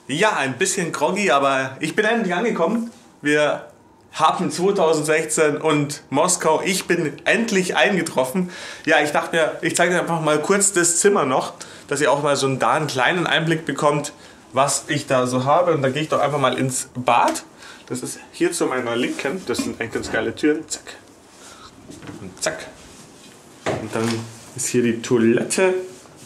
Ja, ein bisschen groggy, aber ich bin endlich angekommen. Wir haben 2016 und Moskau. Ich bin endlich eingetroffen. Ja, ich dachte mir, ich zeige euch einfach mal kurz das Zimmer noch, dass ihr auch mal so einen kleinen Einblick bekommt, was ich da so habe. Und dann gehe ich doch einfach mal ins Bad. Das ist hier zu meiner Linken. Das sind eigentlich ganz geile Türen. Zack. Und zack. Und dann ist hier die Toilette.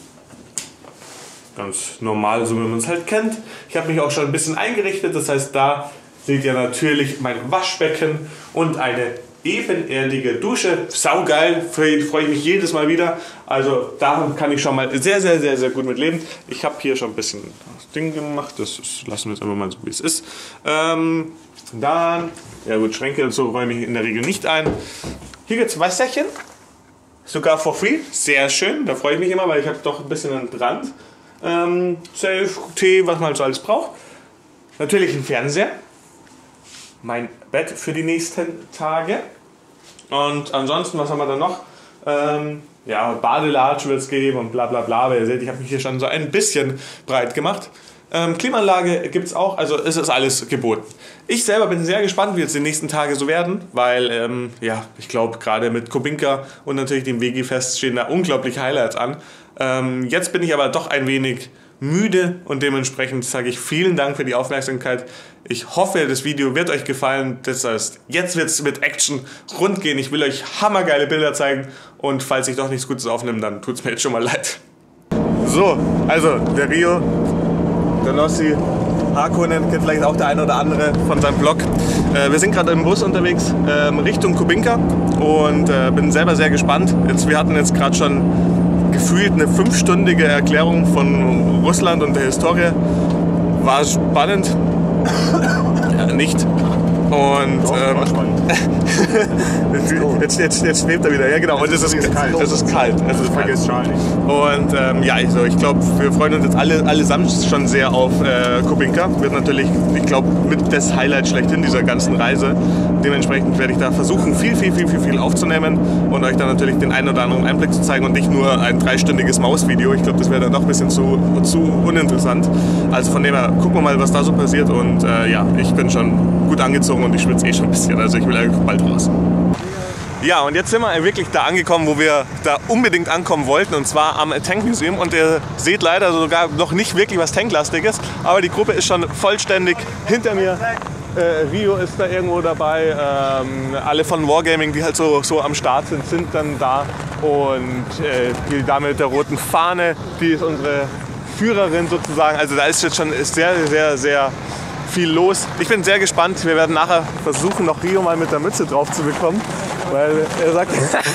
Ganz normal, so wie man es halt kennt. Ich habe mich auch schon ein bisschen eingerichtet. Das heißt, da seht ihr natürlich mein Waschbecken und eine ebenerdige Dusche. Saugeil, freue ich mich jedes Mal wieder. Also da kann ich schon mal sehr gut mit leben. Ich habe hier schon ein bisschen das Ding gemacht. Lassen wir jetzt einfach mal so, wie es ist. Dann, ja gut, Schränke und so räume ich in der Regel nicht ein. Hier gibt es Wasserchen. Sogar for free. Sehr schön. Da freue ich mich immer, weil ich habe doch ein bisschen einen Brand. Safe, Tee, was man so alles braucht. Natürlich ein Fernseher. Mein Bett für die nächsten Tage. Und ansonsten, was haben wir da noch? Ja, Badelatsch wird es geben und bla bla bla. Ihr seht, ich habe mich hier schon so ein bisschen breit gemacht. Klimaanlage gibt es auch, also es ist alles geboten. Ich selber bin sehr gespannt, wie jetzt die nächsten Tage so werden, weil ja, ich glaube gerade mit Kubinka und natürlich dem Veggie-Fest stehen da unglaubliche Highlights an. Jetzt bin ich aber doch ein wenig müde und dementsprechend sage ich vielen Dank für die Aufmerksamkeit. Ich hoffe, das Video wird euch gefallen. Das heißt, jetzt wird es mit Action rund gehen. Ich will euch hammergeile Bilder zeigen und falls ich doch nichts Gutes aufnehme, dann tut es mir jetzt schon mal leid. So, also der Rio, der Nossi, Harkonnen, kennt vielleicht auch der eine oder andere von seinem Blog. Wir sind gerade im Bus unterwegs Richtung Kubinka und bin selber sehr gespannt. Wir hatten jetzt gerade schon gefühlt eine 5-stündige Erklärung von Russland und der Historie. War spannend. Ja, nicht. Und jetzt schwebt er wieder. Ja genau. Und es ist kalt. Es ist kalt. Vergiss Charlie. Und ja, also ich glaube, wir freuen uns jetzt allesamt schon sehr auf Kubinka. Wird natürlich, ich glaube, mit das Highlight schlechthin dieser ganzen Reise. Dementsprechend werde ich da versuchen, viel aufzunehmen und euch dann natürlich den einen oder anderen Einblick zu zeigen und nicht nur ein 3-stündiges Mausvideo. Ich glaube, das wäre dann doch ein bisschen zu uninteressant. Also von dem her, gucken wir mal, was da so passiert. Und ja, ich bin schon gut angezogen und ich schwitze eh schon ein bisschen. Also ich will eigentlich bald raus. Ja, und jetzt sind wir wirklich da angekommen, wo wir da unbedingt ankommen wollten, und zwar am Tank Museum. Und ihr seht leider sogar noch nicht wirklich was Tanklastiges, aber die Gruppe ist schon vollständig hinter mir. Rio ist da irgendwo dabei, alle von Wargaming, die halt so am Start sind dann da. Und die Dame mit der roten Fahne, die ist unsere Führerin sozusagen. Also da ist jetzt schon sehr viel los. Ich bin sehr gespannt. Wir werden nachher versuchen, noch Rio mal mit der Mütze drauf zu bekommen, weil er sagt,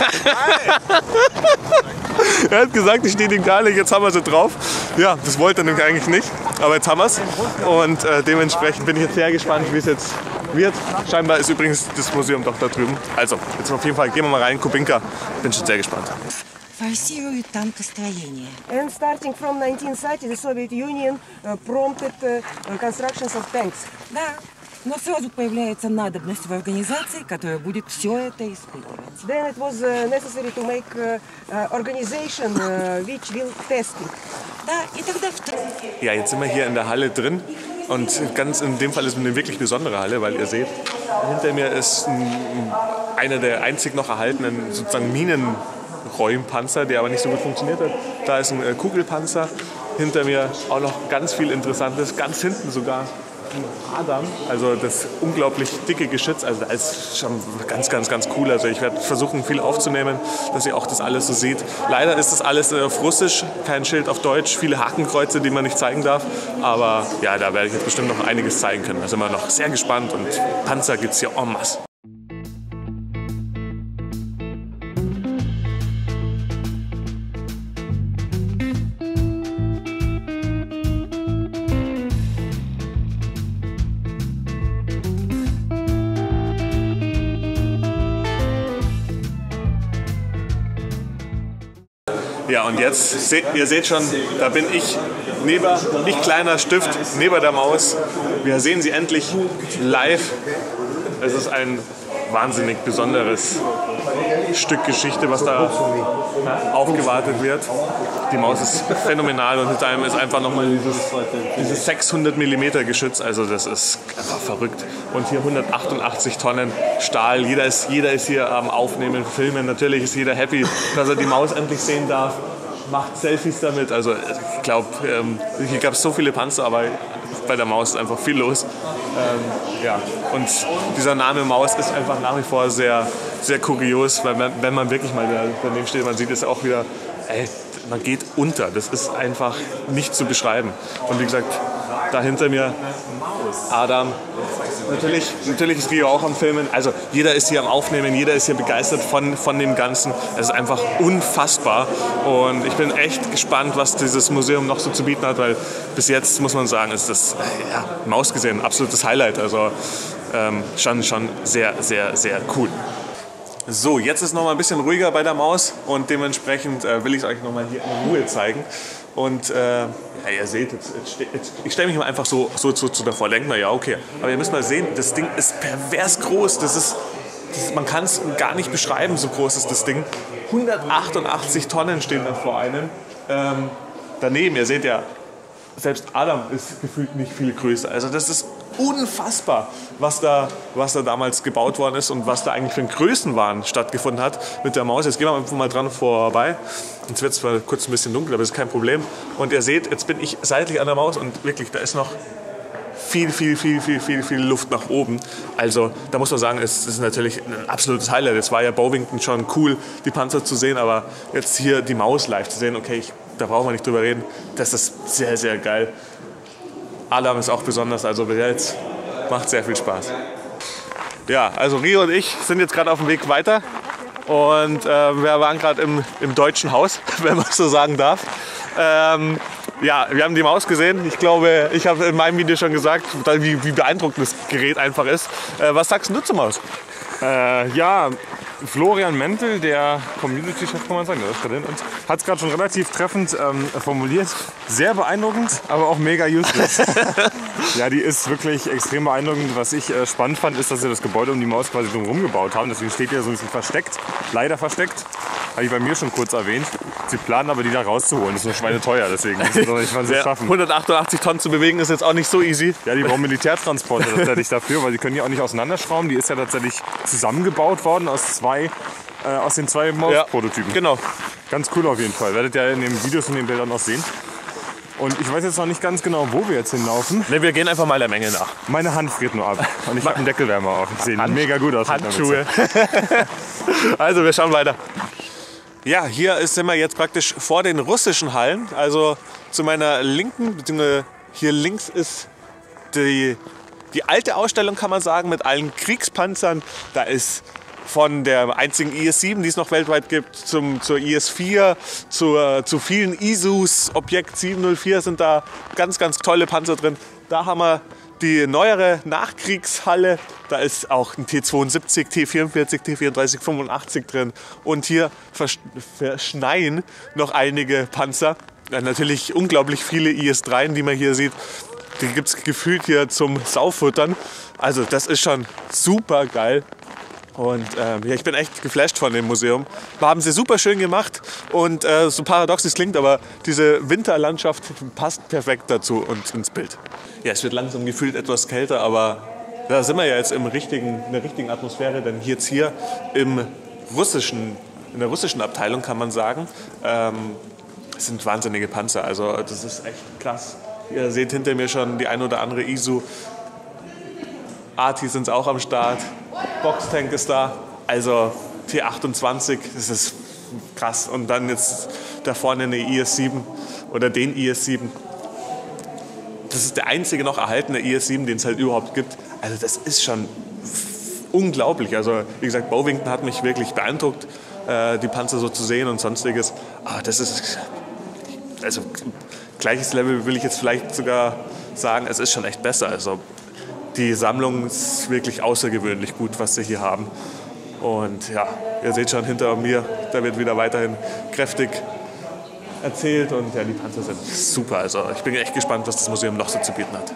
er hat gesagt, ich stehe ihm gar nicht, jetzt haben wir sie drauf. Ja, das wollte er nämlich eigentlich nicht, aber jetzt haben wir es. Und dementsprechend bin ich jetzt sehr gespannt, wie es jetzt wird. Scheinbar ist übrigens das Museum doch da drüben. Also, jetzt auf jeden Fall gehen wir mal rein, Kubinka. Bin schon sehr gespannt. Форсируют танкостроение. And starting from 1930, the Soviet Union prompted constructions of tanks. Да, но сразу появляется надобность в организации, которая будет все это испытывать. Then it was necessary to make organization which will test it. Да, и тогда Ja, jetzt sind wir hier in der Halle drin. Und ganz in dem Fall ist es eine wirklich besondere Halle, weil ihr seht, hinter mir ist einer der einzig noch erhaltenen sozusagen Minenräumpanzer, der aber nicht so gut funktioniert hat. Da ist ein Kugelpanzer. Hinter mir auch noch ganz viel Interessantes. Ganz hinten sogar ein Adam, also das unglaublich dicke Geschütz. Also das ist schon ganz cool. Also ich werde versuchen, viel aufzunehmen, dass ihr auch das alles so seht. Leider ist das alles auf Russisch, kein Schild auf Deutsch, viele Hakenkreuze, die man nicht zeigen darf. Aber ja, da werde ich jetzt bestimmt noch einiges zeigen können. Da sind wir noch sehr gespannt und Panzer gibt es hier en masse. Ja, und jetzt, ihr seht schon, da bin ich, nicht kleiner Stift, neben der Maus. Wir sehen sie endlich live. Es ist ein wahnsinnig besonderes Stück Geschichte, was da aufgewartet wird. Die Maus ist phänomenal und hinter einem ist einfach nochmal dieses 600 mm Geschütz, also das ist einfach verrückt. Und hier 188 Tonnen Stahl, jeder ist hier am Aufnehmen, Filmen, natürlich ist jeder happy, dass er die Maus endlich sehen darf, macht Selfies damit, also ich glaube, hier gab es so viele Panzer, aber bei der Maus ist einfach viel los. Ja. Und dieser Name Maus ist einfach nach wie vor sehr, sehr kurios, weil wenn man wirklich mal daneben steht, man sieht es auch wieder, man geht unter. Das ist einfach nicht zu beschreiben. Und wie gesagt, da hinter mir Adam. Natürlich ist Rio auch am Filmen. Also jeder ist hier am Aufnehmen, jeder ist hier begeistert von dem Ganzen. Es ist einfach unfassbar. Und ich bin echt gespannt, was dieses Museum noch so zu bieten hat, weil bis jetzt, muss man sagen, ist das Maus gesehen ein absolutes Highlight. Also schon sehr, sehr, sehr cool. So, jetzt ist noch mal ein bisschen ruhiger bei der Maus und dementsprechend will ich es euch noch mal hier in Ruhe zeigen. Und ihr seht, ich stelle mich mal einfach so davor, denkt mal, ja okay, aber ihr müsst mal sehen, das Ding ist pervers groß, man kann es gar nicht beschreiben, so groß ist das Ding. 188 Tonnen stehen da vor einem. Daneben, ihr seht ja, selbst Adam ist gefühlt nicht viel größer. Also das ist unfassbar, was da damals gebaut worden ist und was da eigentlich für ein Größenwahn stattgefunden hat mit der Maus. Jetzt gehen wir einfach mal dran vorbei. Jetzt wird es zwar kurz ein bisschen dunkel, aber das ist kein Problem. Und ihr seht, jetzt bin ich seitlich an der Maus und wirklich, da ist noch viel Luft nach oben. Also da muss man sagen, es ist natürlich ein absolutes Highlight. Es war ja Bovington schon cool, die Panzer zu sehen, aber jetzt hier die Maus live zu sehen, okay, da brauchen wir nicht drüber reden. Das ist sehr, sehr geil. Adam ist auch besonders, also jetzt macht sehr viel Spaß. Ja, also Rio und ich sind jetzt gerade auf dem Weg weiter und wir waren gerade im Deutschen Haus, wenn man so sagen darf. Ja, wir haben die Maus gesehen. Ich glaube, ich habe in meinem Video schon gesagt, wie beeindruckend das Gerät einfach ist. Was sagst du zur Maus? Ja, Florian Mentel, der Community-Chef, kann man sagen, hat es gerade schon relativ treffend formuliert. Sehr beeindruckend, aber auch mega useless. Ja, die ist wirklich extrem beeindruckend. Was ich spannend fand, ist, dass sie das Gebäude um die Maus quasi drumherum gebaut haben. Deswegen steht die so ein bisschen versteckt, leider versteckt. Habe ich bei mir schon kurz erwähnt. Sie planen aber, die da rauszuholen. Das ist nur schweineteuer, deswegen wissen wir noch nicht, wann sie es schaffen. 188 Tonnen zu bewegen ist jetzt auch nicht so easy. Ja, die brauchen Militärtransporte tatsächlich dafür, weil die können die auch nicht auseinanderschrauben. Die ist ja tatsächlich zusammengebaut worden aus den zwei Maus-Prototypen. Ja, genau. Ganz cool auf jeden Fall. Werdet ihr in den Videos und den Bildern noch sehen. Und ich weiß jetzt noch nicht ganz genau, wo wir jetzt hinlaufen. Ne, wir gehen einfach mal der Menge nach. Meine Hand friert nur ab. Und ich habe einen Deckelwärmer auf. Ich sehe mega gut aus. Handschuhe. Also, wir schauen weiter. Ja, hier sind wir jetzt praktisch vor den russischen Hallen. Also zu meiner linken, beziehungsweise hier links ist die alte Ausstellung, kann man sagen, mit allen Kriegspanzern. Da ist von der einzigen IS-7, die es noch weltweit gibt, zur IS-4, zu vielen ISUs, Objekt 704 sind da ganz, ganz tolle Panzer drin. Da haben wir die neuere Nachkriegshalle, da ist auch ein T-72, T-44, T-34, 85 drin. Und hier verschneien noch einige Panzer. Natürlich unglaublich viele IS-3, die man hier sieht. Die gibt es gefühlt hier zum Saufuttern. Also das ist schon super geil. Und ja, ich bin echt geflasht von dem Museum. Haben sie super schön gemacht und so paradox es klingt, aber diese Winterlandschaft passt perfekt dazu und ins Bild. Ja, es wird langsam gefühlt etwas kälter, aber da sind wir ja jetzt in der richtigen Atmosphäre, denn jetzt hier in der russischen Abteilung kann man sagen, sind wahnsinnige Panzer. Also das ist echt krass. Ihr seht hinter mir schon die ein oder andere ISU. Arti sind auch am Start. Boxtank ist da. Also T28, das ist krass. Und dann jetzt da vorne eine IS-7 oder den IS-7. Das ist der einzige noch erhaltene IS-7, den es halt überhaupt gibt. Also das ist schon unglaublich. Also wie gesagt, Bovington hat mich wirklich beeindruckt, die Panzer so zu sehen und sonstiges. Aber das ist, also gleiches Level will ich jetzt vielleicht sogar sagen, es ist schon echt besser. Also die Sammlung ist wirklich außergewöhnlich gut, was sie hier haben. Und ja, ihr seht schon hinter mir, da wird wieder weiterhin kräftig erzählt und ja, die Panzer sind super. Also ich bin echt gespannt, was das Museum noch so zu bieten hat.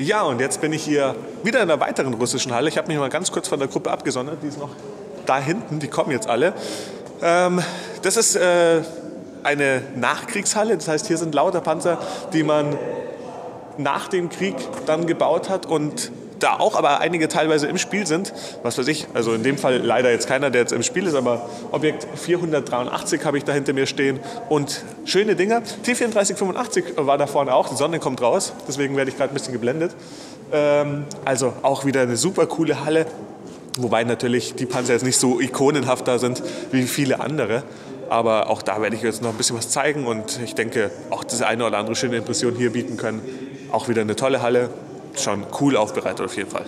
Ja, und jetzt bin ich hier wieder in einer weiteren russischen Halle. Ich habe mich mal ganz kurz von der Gruppe abgesondert. Die ist noch da hinten, die kommen jetzt alle. Das ist eine Nachkriegshalle. Das heißt, hier sind lauter Panzer, die man nach dem Krieg dann gebaut hat und da auch aber einige teilweise im Spiel sind. Was weiß ich, also in dem Fall leider jetzt keiner, der jetzt im Spiel ist, aber Objekt 483 habe ich da hinter mir stehen und schöne Dinger. T-3485 war da vorne auch, die Sonne kommt raus, deswegen werde ich gerade ein bisschen geblendet. Also auch wieder eine super coole Halle, wobei natürlich die Panzer jetzt nicht so ikonenhaft da sind wie viele andere. Aber auch da werde ich jetzt noch ein bisschen was zeigen und ich denke, auch diese eine oder andere schöne Impression hier bieten können. Auch wieder eine tolle Halle. Schon cool aufbereitet auf jeden Fall.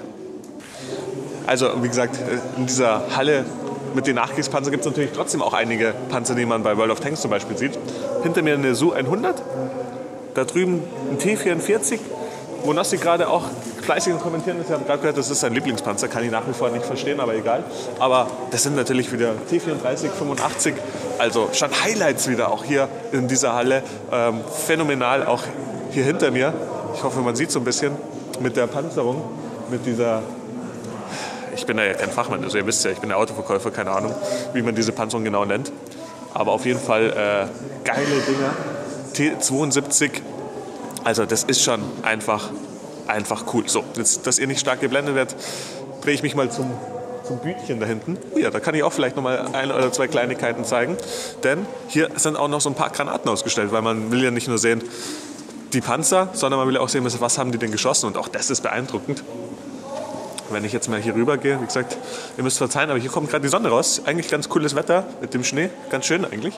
Also wie gesagt, in dieser Halle mit den Nachkriegspanzern gibt es natürlich trotzdem auch einige Panzer, die man bei World of Tanks zum Beispiel sieht. Hinter mir eine Su-100, da drüben ein T-44, wo Nossi gerade auch fleißig kommentieren ist. Ich habe gerade gehört, das ist sein Lieblingspanzer, kann ich nach wie vor nicht verstehen, aber egal. Aber das sind natürlich wieder T-34, 85, also schon Highlights wieder auch hier in dieser Halle. Phänomenal auch hier hinter mir. Ich hoffe, man sieht so ein bisschen. Mit der Panzerung, mit dieser, ich bin da ja kein Fachmann, also ihr wisst ja, ich bin der Autoverkäufer, keine Ahnung, wie man diese Panzerung genau nennt. Aber auf jeden Fall geile Dinger, T72, also das ist schon einfach cool. So, jetzt, dass ihr nicht stark geblendet werdet, drehe ich mich mal zum Bütchen da hinten. Oh ja, da kann ich auch vielleicht noch mal ein oder zwei Kleinigkeiten zeigen, denn hier sind auch noch so ein paar Granaten ausgestellt, weil man will ja nicht nur sehen, die Panzer, sondern man will auch sehen, was haben die denn geschossen und auch das ist beeindruckend. Wenn ich jetzt mal hier rüber gehe, wie gesagt, ihr müsst verzeihen, aber hier kommt gerade die Sonne raus. Eigentlich ganz cooles Wetter mit dem Schnee, ganz schön eigentlich.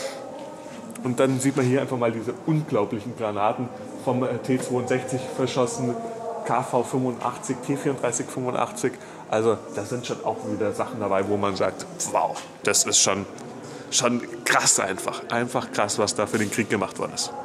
Und dann sieht man hier einfach mal diese unglaublichen Granaten vom T-62 verschossen, KV-85, T-34-85. Also da sind schon auch wieder Sachen dabei, wo man sagt, wow, das ist schon krass einfach. Einfach krass, was da für den Krieg gemacht worden ist.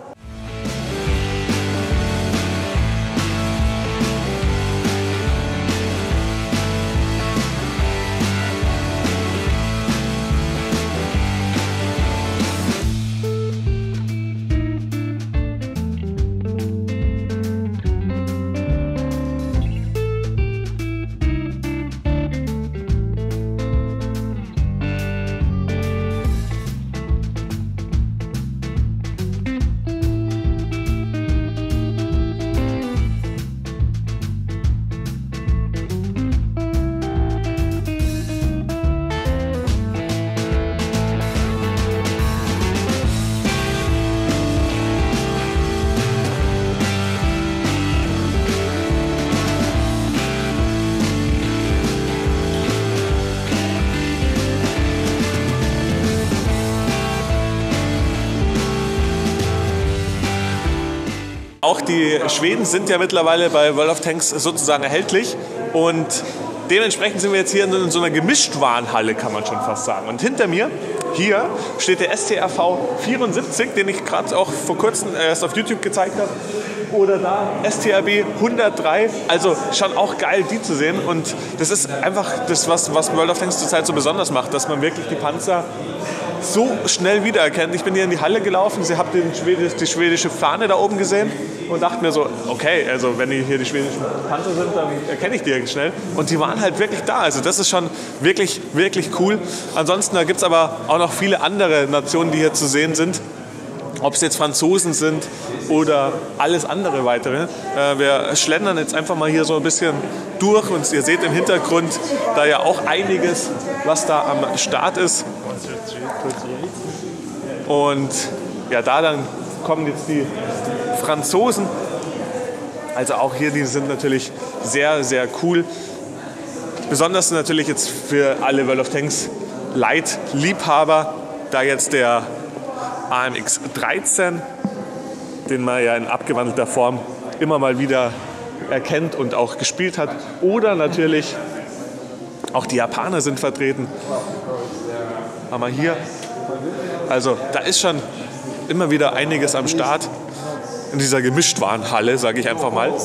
Auch die Schweden sind ja mittlerweile bei World of Tanks sozusagen erhältlich und dementsprechend sind wir jetzt hier in so einer Gemischtwarenhalle, kann man schon fast sagen. Und hinter mir, hier, steht der STRV 74, den ich gerade auch vor kurzem erst auf YouTube gezeigt habe. Oder da STRB 103, also schon auch geil, die zu sehen. Und das ist einfach das, was World of Tanks zurzeit so besonders macht, dass man wirklich die Panzer so schnell wiedererkennt. Ich bin hier in die Halle gelaufen, ich habe die schwedische Fahne da oben gesehen und dachte mir so, okay, also wenn hier die schwedischen Panzer sind, dann erkenne ich die ja schnell. Und die waren halt wirklich da, also das ist schon wirklich, wirklich cool. Ansonsten, da gibt es aber auch noch viele andere Nationen, die hier zu sehen sind. Ob es jetzt Franzosen sind oder alles andere weitere. Wir schlendern jetzt einfach mal hier so ein bisschen durch und ihr seht im Hintergrund da ja auch einiges, was da am Start ist. Und ja, da dann kommen jetzt die Franzosen. Also auch hier, die sind natürlich sehr, sehr cool. Besonders natürlich jetzt für alle World of Tanks Light-Liebhaber, da jetzt der AMX 13, den man ja in abgewandelter Form immer mal wieder erkennt und auch gespielt hat. Oder natürlich auch die Japaner sind vertreten. Aber hier, also da ist schon immer wieder einiges am Start in dieser Gemischtwarenhalle, sage ich einfach mal.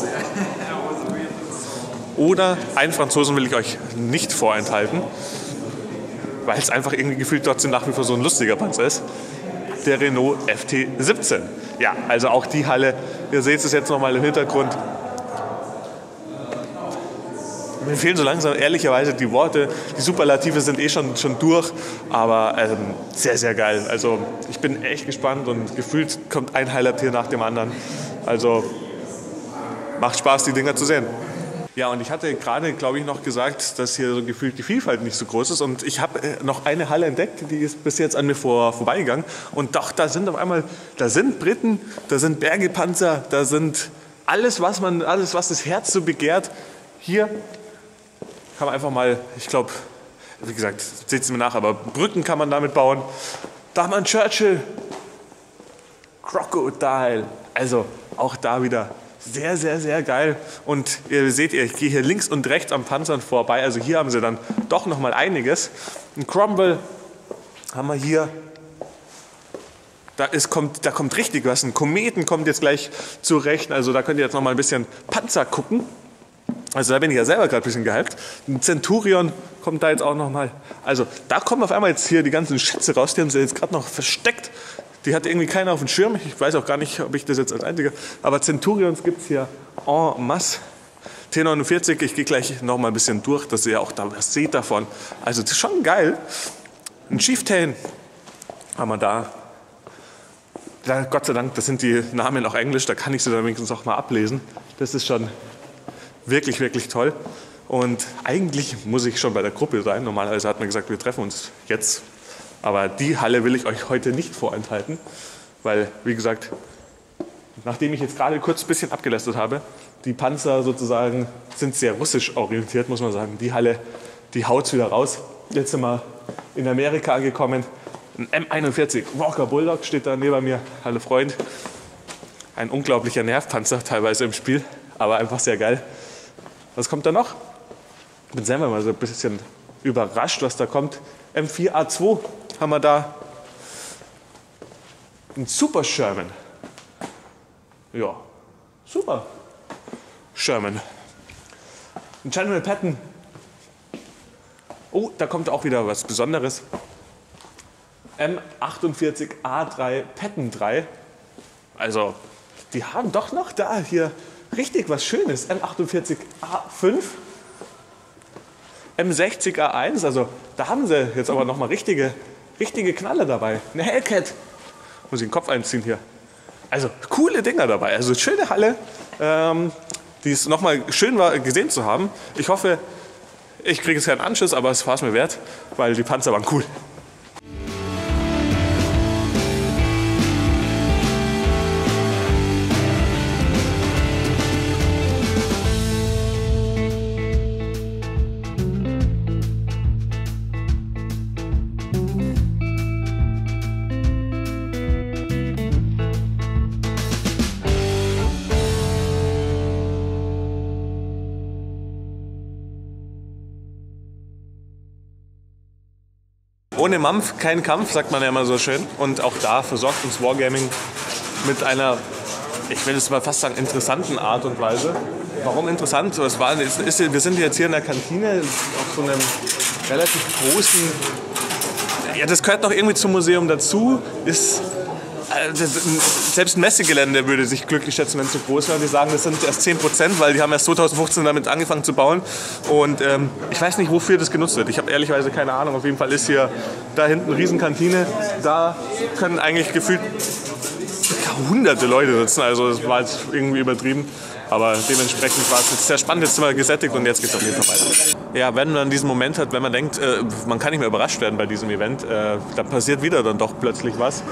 Oder einen Franzosen will ich euch nicht vorenthalten, weil es einfach irgendwie gefühlt trotzdem nach wie vor so ein lustiger Panzer ist. Der Renault FT17. Ja, also auch die Halle, ihr seht es jetzt nochmal im Hintergrund. Mir fehlen so langsam ehrlicherweise die Worte. Die Superlative sind schon durch, aber sehr, sehr geil. Also ich bin echt gespannt und gefühlt kommt ein Highlight hier nach dem anderen. Also macht Spaß, die Dinger zu sehen. Ja, und ich hatte gerade, glaube ich, noch gesagt, dass hier so gefühlt die Vielfalt nicht so groß ist. Und ich habe noch eine Halle entdeckt, die ist bis jetzt an mir vorbeigegangen. Und doch, da sind auf einmal, da sind Briten, da sind Bergepanzer, da sind alles, was das Herz so begehrt. Hier kann man einfach mal, ich glaube, wie gesagt, seht es mir nach, aber Brücken kann man damit bauen. Da haben wir einen Churchill. Crocodile. Also auch da wieder sehr, sehr, sehr geil. Und ihr seht, ich gehe hier links und rechts am Panzern vorbei. Also hier haben sie dann doch noch mal einiges. Ein Cromwell haben wir hier. Da kommt richtig was. Ein Kometen kommt jetzt gleich zurecht. Also da könnt ihr jetzt noch mal ein bisschen Panzer gucken. Also da bin ich ja selber gerade ein bisschen gehypt. Ein Centurion kommt da jetzt auch noch mal. Also da kommen auf einmal jetzt hier die ganzen Schätze raus. Die haben sie jetzt gerade noch versteckt. Die hat irgendwie keiner auf dem Schirm. Ich weiß auch gar nicht, ob ich das jetzt als Einziger. Aber Centurions gibt es hier en masse. T49, ich gehe gleich noch mal ein bisschen durch, dass ihr auch da was seht davon. Also das ist schon geil. Ein Chieftain haben wir da. Ja, Gott sei Dank, das sind die Namen auch Englisch, da kann ich sie dann wenigstens auch mal ablesen. Das ist schon wirklich, wirklich toll. Und eigentlich muss ich schon bei der Gruppe sein. Normalerweise hat man gesagt, wir treffen uns jetzt. Aber die Halle will ich euch heute nicht vorenthalten, weil, wie gesagt, nachdem ich jetzt gerade kurz ein bisschen abgelästert habe, die Panzer sozusagen sind sehr russisch orientiert, muss man sagen. Die Halle, die haut wieder raus. Jetzt sind wir in Amerika angekommen. Ein M41 Walker Bulldog steht da neben mir. Hallo Freund. Ein unglaublicher Nervpanzer teilweise im Spiel, aber einfach sehr geil. Was kommt da noch? Ich bin selber mal so ein bisschen überrascht, was da kommt. M4A2 haben wir da. Ein Super Sherman. Ja, super Sherman. Ein General Patton. Oh, da kommt auch wieder was Besonderes. M48A3 Patton 3. Also, die haben doch noch da hier richtig was Schönes. M48A5. M60A1. Also, da haben sie jetzt aber nochmal richtige Knaller dabei. Eine Hellcat. Muss ich den Kopf einziehen hier. Also, coole Dinger dabei. Also, schöne Halle. Die es nochmal schön war, gesehen zu haben. Ich hoffe, ich kriege jetzt keinen Anschiss, aber es war es mir wert, weil die Panzer waren cool. Ohne Mampf kein Kampf, sagt man ja immer so schön. Und auch da versorgt uns Wargaming mit einer, ich will es mal fast sagen, interessanten Art und Weise. Warum interessant? Wir sind jetzt hier in der Kantine auf so einem relativ großen, ja, das gehört noch irgendwie zum Museum dazu. Selbst ein Messegelände würde sich glücklich schätzen, wenn es so groß wäre. Die sagen, das sind erst 10%, weil die haben erst 2015 damit angefangen zu bauen. Und ich weiß nicht, wofür das genutzt wird. Ich habe ehrlicherweise keine Ahnung. Auf jeden Fall ist hier da hinten eine Riesenkantine. Da können eigentlich gefühlt hunderte Leute sitzen. Also das war jetzt irgendwie übertrieben. Aber dementsprechend war es jetzt sehr spannend. Jetzt sind wir gesättigt und jetzt geht es auf jeden Fall weiter. Ja, wenn man diesen Moment hat, wenn man denkt, man kann nicht mehr überrascht werden bei diesem Event, da passiert wieder dann doch plötzlich was.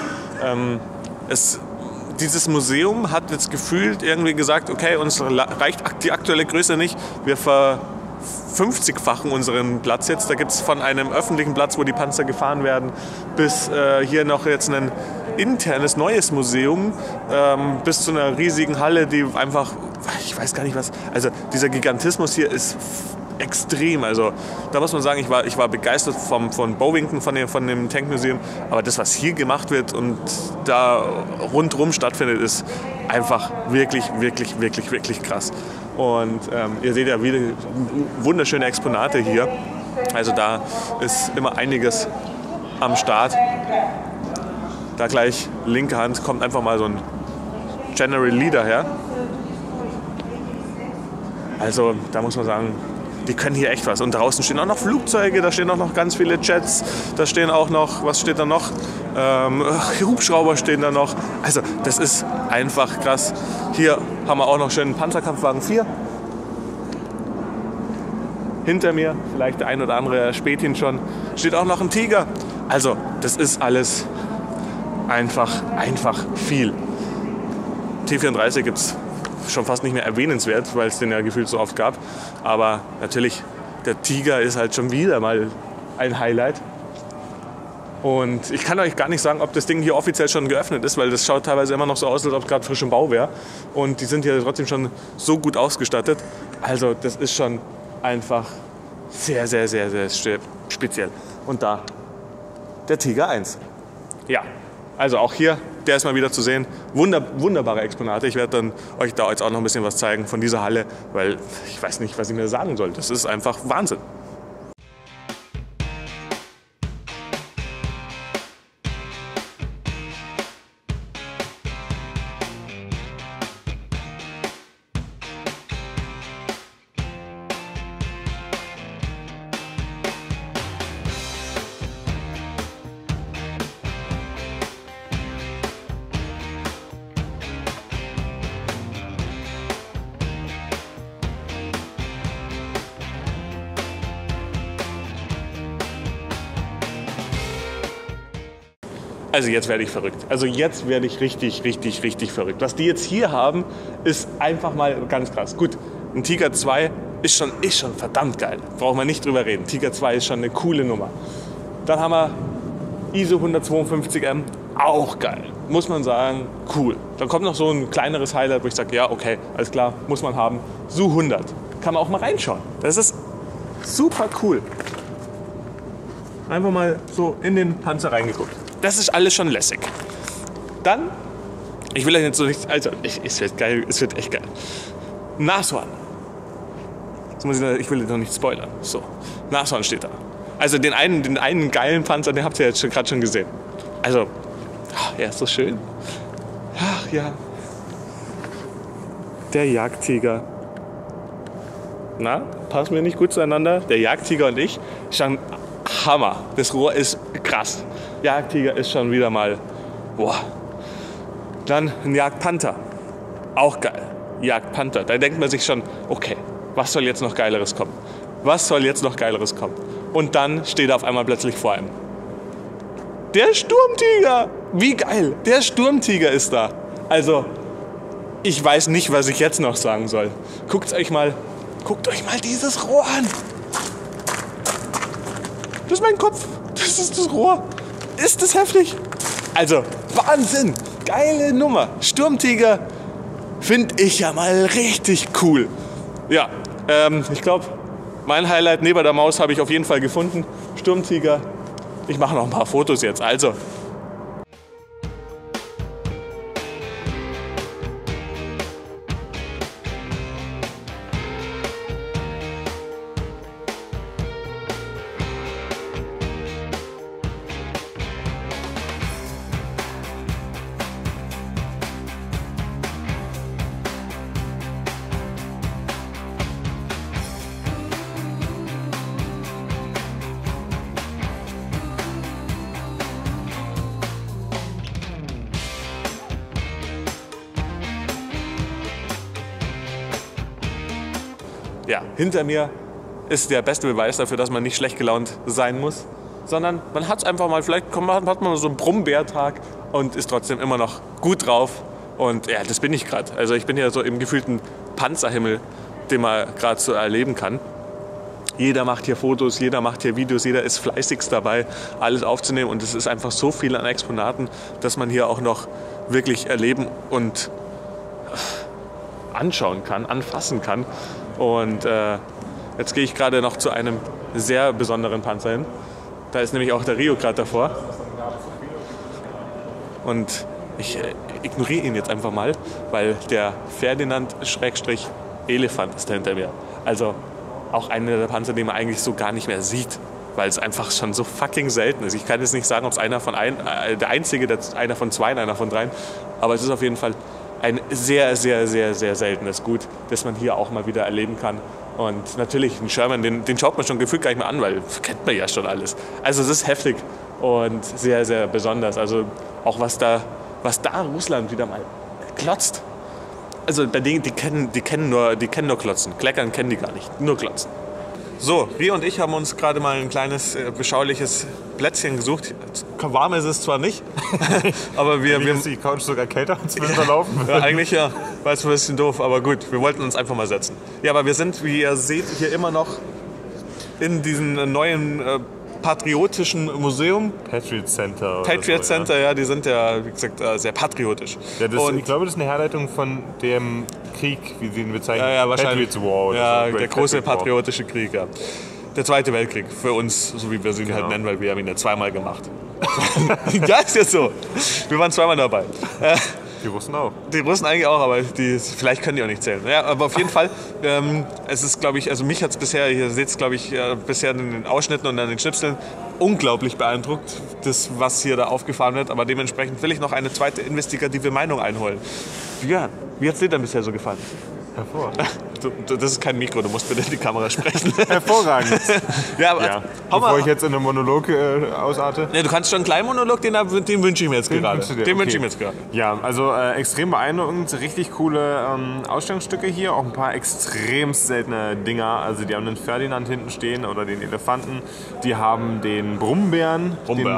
Dieses Museum hat jetzt gefühlt irgendwie gesagt, okay, uns reicht die aktuelle Größe nicht, wir ver-50-fachen unseren Platz jetzt. Da gibt es von einem öffentlichen Platz, wo die Panzer gefahren werden, bis hier noch jetzt ein internes neues Museum, bis zu einer riesigen Halle, die einfach, ich weiß gar nicht was, also dieser Gigantismus hier ist extrem. Also da muss man sagen, ich war begeistert von Bovington, von dem Tankmuseum. Aber das, was hier gemacht wird und da rundherum stattfindet, ist einfach wirklich, wirklich, wirklich, wirklich krass. Und ihr seht ja wieder wunderschöne Exponate hier. Also da ist immer einiges am Start. Da gleich linke Hand kommt einfach mal so ein General Leader her. Also da muss man sagen, die können hier echt was. Und draußen stehen auch noch Flugzeuge, da stehen auch noch ganz viele Jets, da stehen auch noch, was steht da noch? Hubschrauber stehen da noch. Also das ist einfach krass. Hier haben wir auch noch schön einen Panzerkampfwagen 4. Hinter mir, vielleicht der ein oder andere spät ihn schon, steht auch noch ein Tiger. Also das ist alles einfach viel. T-34 gibt es schon fast nicht mehr erwähnenswert, weil es den ja gefühlt so oft gab. Aber natürlich, der Tiger ist halt schon wieder mal ein Highlight. Und ich kann euch gar nicht sagen, ob das Ding hier offiziell schon geöffnet ist, weil das schaut teilweise immer noch so aus, als ob es gerade frisch im Bau wäre. Und die sind hier trotzdem schon so gut ausgestattet. Also das ist schon einfach sehr, sehr, sehr, sehr speziell. Und da der Tiger 1. Ja, also auch hier, der ist mal wieder zu sehen. Wunderbare Exponate. Ich werde dann euch da jetzt auch noch ein bisschen was zeigen von dieser Halle, weil ich weiß nicht, was ich mir sagen soll. Das ist einfach Wahnsinn. Also jetzt werde ich verrückt. Also jetzt werde ich richtig verrückt. Was die jetzt hier haben, ist einfach mal ganz krass. Gut, ein Tiger 2 ist schon verdammt geil. Braucht man nicht drüber reden. Tiger 2 ist schon eine coole Nummer. Dann haben wir ISO 152M, auch geil. Muss man sagen, cool. Dann kommt noch so ein kleineres Highlight, wo ich sage, ja okay, alles klar, muss man haben. Su 100, kann man auch mal reinschauen. Das ist super cool. Einfach mal so in den Panzer reingeguckt. Das ist alles schon lässig. Dann, ich will euch jetzt so nicht, also es wird geil, es wird echt geil. Nashorn. Ich will jetzt noch nicht spoilern. So, Nashorn steht da. Also den einen geilen Panzer, den habt ihr jetzt gerade schon gesehen. Also, er ist so schön. Ach ja. Der Jagdtiger. Na, passen wir nicht gut zueinander? Der Jagdtiger und ich, schon Hammer. Das Rohr ist krass. Jagdtiger ist schon wieder mal, boah. Dann ein Jagdpanther, auch geil. Jagdpanther, da denkt man sich schon, okay, was soll jetzt noch Geileres kommen? Was soll jetzt noch Geileres kommen? Und dann steht er auf einmal plötzlich vor einem. Der Sturmtiger, wie geil, der Sturmtiger ist da. Also, ich weiß nicht, was ich jetzt noch sagen soll. Guckt euch mal dieses Rohr an. Das ist mein Kopf, das ist das Rohr. Ist das heftig? Also, Wahnsinn! Geile Nummer. Sturmtiger finde ich ja mal richtig cool. Ja, ich glaube, mein Highlight neben der Maus habe ich auf jeden Fall gefunden. Sturmtiger. Ich mache noch ein paar Fotos jetzt. Also. Ja, hinter mir ist der beste Beweis dafür, dass man nicht schlecht gelaunt sein muss, sondern man hat es einfach mal, vielleicht hat man so einen Brummbärtag und ist trotzdem immer noch gut drauf. Und ja, das bin ich gerade. Also ich bin ja so im gefühlten Panzerhimmel, den man gerade so erleben kann. Jeder macht hier Fotos, jeder macht hier Videos, jeder ist fleißigst dabei, alles aufzunehmen. Und es ist einfach so viel an Exponaten, dass man hier auch noch wirklich erleben und anschauen kann, anfassen kann. Und jetzt gehe ich gerade noch zu einem sehr besonderen Panzer hin. Da ist nämlich auch der Rio gerade davor. Und ich ignoriere ihn jetzt einfach mal, weil der Ferdinand-Elefant ist da hinter mir. Also auch einer der Panzer, den man eigentlich so gar nicht mehr sieht, weil es einfach schon so fucking selten ist. Ich kann jetzt nicht sagen, ob es einer von zwei, einer von dreien, aber es ist auf jeden Fall ein sehr seltenes Gut, das man hier auch mal wieder erleben kann. Und natürlich, den Sherman, den schaut man schon gefühlt gar nicht mehr an, weil kennt man ja schon alles. Also es ist heftig und sehr, sehr besonders. Also auch was da Russland wieder mal klotzt. Also bei denen, die kennen nur Klotzen. Kleckern kennen die gar nicht, nur Klotzen. So, wir und ich haben uns gerade mal ein kleines, beschauliches Plätzchen gesucht. Warm ist es zwar nicht, aber wir ist die Couch sogar kälter als wir laufen. Ja, eigentlich ja, war es ein bisschen doof, aber gut, wir wollten uns einfach mal setzen. Ja, aber wir sind, wie ihr seht, hier immer noch in diesem neuen patriotischen Museum. Patriot Center. Patriot Center, ja, die sind ja, wie gesagt, sehr patriotisch. Ja, ich glaube, das ist eine Herleitung von dem Krieg, wie sie ihn bezeichnen. Ja, wahrscheinlich. Patriots War. Oder ja, so. der große patriotische Krieg, ja. Der Zweite Weltkrieg, für uns, so wie wir ihn halt nennen, weil wir haben ihn ja zweimal gemacht. Ja, ist ja so. Wir waren zweimal dabei. Die Russen auch. Die Russen eigentlich auch, aber vielleicht können die auch nicht zählen. Ja, aber auf jeden Fall, es ist, glaube ich, also mich hat es bisher, ihr seht es, glaube ich, bisher in den Ausschnitten und an den Schnipseln unglaublich beeindruckt, das, was hier da aufgefahren wird. Aber dementsprechend will ich noch eine zweite investigative Meinung einholen. Björn, wie hat es dir denn bisher so gefallen? Hervorragend. Das ist kein Mikro, du musst bitte in die Kamera sprechen. Hervorragend. Ja, aber Ja. Bevor ich jetzt in einem Monolog ausarte. Ja, du kannst schon einen kleinen Monolog, den wünsche ich mir jetzt gerade. wünschst du dir? Den Okay. wünsche ich mir jetzt gerade. Ja, also extrem beeindruckend, richtig coole Ausstellungsstücke hier, auch ein paar extrem seltene Dinger. Also die haben den Ferdinand hinten stehen oder den Elefanten, die haben den Brummbären,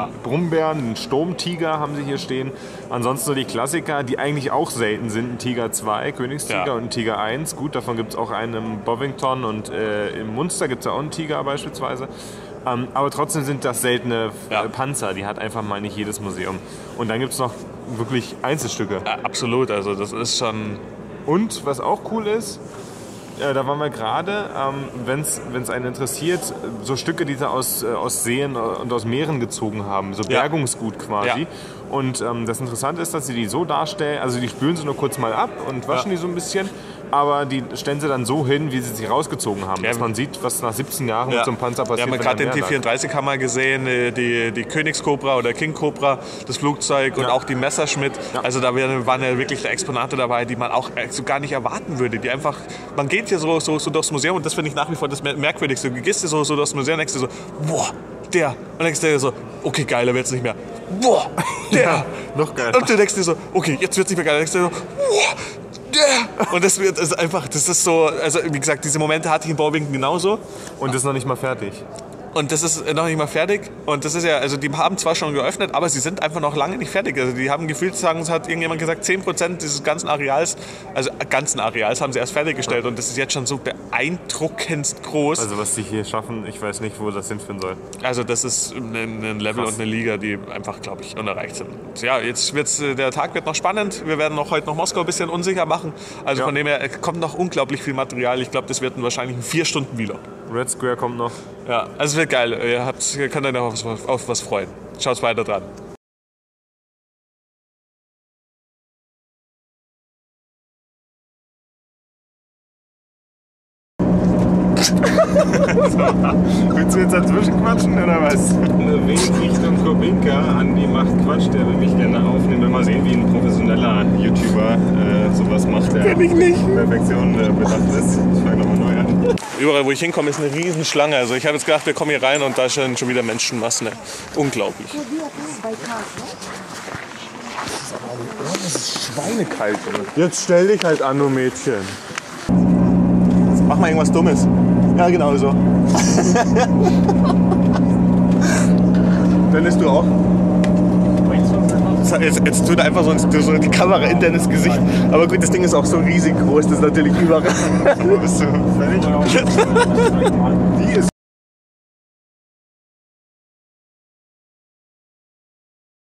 den Sturmtiger haben sie hier stehen. Ansonsten so die Klassiker, die eigentlich auch selten sind, ein Tiger 2, Königstiger Ja. und ein Tiger 1. Gut, davon gibt es auch einen im Bovington und im Munster gibt es auch einen Tiger beispielsweise. Aber trotzdem sind das seltene Panzer, die hat einfach mal nicht jedes Museum. Und dann gibt es noch wirklich Einzelstücke. Ja, absolut, also das ist schon... Und was auch cool ist, da waren wir gerade, wenn es einen interessiert, so Stücke, die sie aus Seen und aus Meeren gezogen haben, so Bergungsgut quasi. Ja. Und das Interessante ist, dass sie die so darstellen, also die spülen sie nur kurz mal ab und waschen die so ein bisschen, aber die stellen sie dann so hin, wie sie sie rausgezogen haben. Dass man sieht, was nach 17 Jahren mit so einem Panzer passiert. Wir haben gerade den T-34 haben wir gesehen, die Königskobra oder King Cobra, das Flugzeug und auch die Messerschmitt. Ja. Also da waren ja wirklich Exponate dabei, die man auch so gar nicht erwarten würde. Die einfach, man geht hier so durchs Museum und das finde ich nach wie vor das Merkwürdigste. Du gehst hier so durchs Museum und denkst dir so, boah, der. Und denkst dir so, okay, geiler wird's nicht mehr. Boah, der. Ja, noch geiler. Und du denkst dir so, okay, jetzt wird's nicht mehr geiler. Denkst dir so, boah, der. Und das ist so, also wie gesagt, diese Momente hatte ich in Bovington genauso. Und das ist noch nicht mal fertig. Und das ist noch nicht mal fertig. Und das ist ja, also die haben zwar schon geöffnet, aber sie sind einfach noch lange nicht fertig. Also die haben gefühlt, es hat irgendjemand gesagt, 10% dieses ganzen Areals haben sie erst fertiggestellt. Und das ist jetzt schon so beeindruckend groß. Also was sie hier schaffen, ich weiß nicht, wo das hinführen soll. Also das ist ein Level und eine Liga, die einfach, glaube ich, unerreicht sind. Und ja, jetzt der Tag wird noch spannend. Wir werden heute noch Moskau ein bisschen unsicher machen. Also von dem her kommt noch unglaublich viel Material. Ich glaube, das wird wahrscheinlich ein 4-Stunden-Vlog. Red Square kommt noch. Ja, also es wird geil. Ihr könnt euch noch auf was freuen. Schaut weiter dran. Willst du jetzt dazwischen quatschen oder was? Eine Wink Richtung Kobinka. Andi macht Quatsch, der will mich gerne aufnehmen. Will mal sehen, wie ein professioneller YouTuber sowas macht, der Kenn ich nicht. Perfektion bedacht ist. Ich fange nochmal neu an. Überall, wo ich hinkomme, ist eine riesen Schlange. Also ich habe jetzt gedacht, wir kommen hier rein und da sind schon wieder Menschenmassen. Unglaublich. Das ist schweinekalt. Jetzt stell dich halt an, du Mädchen. Mach mal irgendwas Dummes. Ja, genau so. Dennis, du auch? Jetzt tut er einfach so die Kamera in Dennis Gesicht. Aber gut, das Ding ist auch so riesig groß, das ist natürlich überall. Bist du fertig? Die ist